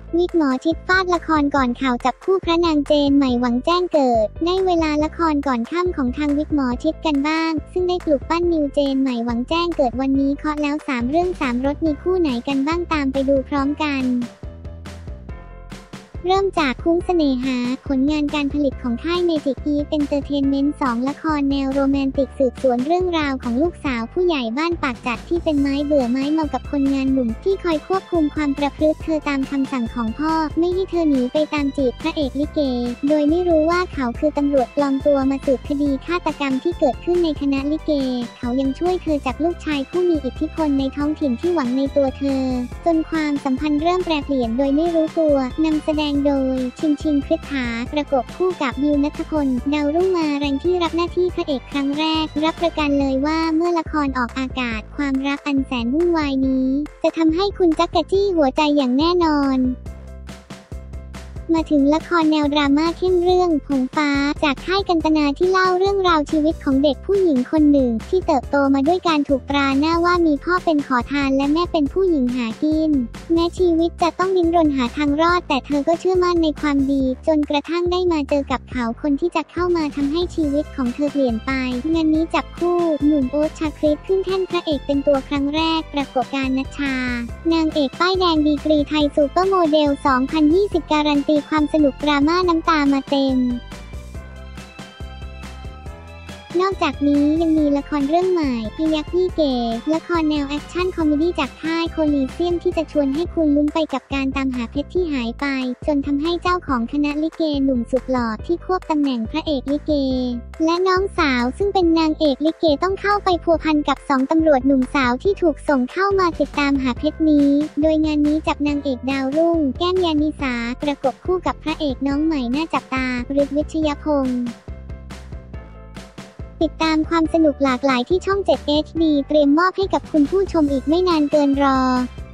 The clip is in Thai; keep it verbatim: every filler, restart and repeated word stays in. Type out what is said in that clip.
วิกหมอชิดฟาดละครก่อนข่าวจับคู่พระนางเจนใหม่หวังแจ้งเกิดได้เวลาละครก่อนค่ำของทางวิกหมอชิดกันบ้างซึ่งได้ปลุกปั้นนิวเจนใหม่หวังแจ้งเกิดวันนี้เคาะแล้วสามเรื่องสามรสมีคู่ไหนกันบ้างตามไปดูพร้อมกันเริ่มจากคุ้งเสน่หาผลงานการผลิตของค่ายเมจิกอีฟเอนเตอร์เทนเมนต์สองละครแนวโรแมนติกสืบสวนเรื่องราวของลูกสาวผู้ใหญ่บ้านปากจัดที่เป็นไม้เบื่อไม้เมากับคนงานหนุ่มที่คอยควบคุมความประพฤติเธอตามคำสั่งของพ่อไม่ให้เธอหนีไปตามจีบพระเอกลิเกโดยไม่รู้ว่าเขาคือตำรวจปลอมตัวมาสืบคดีฆาตกรรมที่เกิดขึ้นในคณะลิเกเขายังช่วยเธอจากลูกชายผู้มีอิทธิพลในท้องถิ่นที่หวังในตัวเธอจนความสัมพันธ์เริ่มแปรเปลี่ยนโดยไม่รู้ตัวนำแสดงโดยชิงชิงคริสถาประกบคู่กับบิวณัฐพลดาวรุ่งมาแรงที่รับหน้าที่พระเอกครั้งแรกรับประกันเลยว่าเมื่อละครออกอากาศความรักอันแสนวุ่นวายนี้จะทำให้คุณจักกะจี้หัวใจอย่างแน่นอนมาถึงละครแนวดราม่าเข้มเรื่องผงฟ้าจากค่ายกันตนาที่เล่าเรื่องราวชีวิตของเด็กผู้หญิงคนหนึ่งที่เติบโตมาด้วยการถูกตราหน้าว่ามีพ่อเป็นขอทานและแม่เป็นผู้หญิงหากินแม้ชีวิตจะต้องดิ้นรนหาทางรอดแต่เธอก็เชื่อมั่นในความดีจนกระทั่งได้มาเจอกับเขาคนที่จะเข้ามาทำให้ชีวิตของเธอเปลี่ยนไปงานนี้จับคู่หนุ่มโอ๊ตชาคริสขึ้นแท่นพระเอกเป็นตัวครั้งแรกประกบการณชานางเอกป้ายแดงดีกรีไทยซูเปอร์โมเดลสองพันยี่สิบการันตีความสนุกดราม่าน้ำตามาเต็มนอกจากนี้ยังมีละครเรื่องใหม่พยัคฆ์ยี่เก๋ละครแนวแอคชั่นคอมเมดี้จากค่ายโคลีเซียมที่จะชวนให้คุณลุ้นไปกับการตามหาเพชรที่หายไปจนทำให้เจ้าของคณะลิเกหนุ่มสุดหล่อที่ควบตำแหน่งพระเอกลิเกและน้องสาวซึ่งเป็นนางเอกลิเกต้องเข้าไปพัวพันกับสองตำรวจหนุ่มสาวที่ถูกส่งเข้ามาติดตามหาเพชรนี้โดยงานนี้จับนางเอกดาวรุ่งแก้มยานิสาประกบคู่กับพระเอกน้องใหม่น่าจับตาฤทธิ์วิชยพงษ์ติดตามความสนุกหลากหลายที่ช่อง เจ็ด เอช ดี เตรียมมอบให้กับคุณผู้ชมอีกไม่นานเกินรอ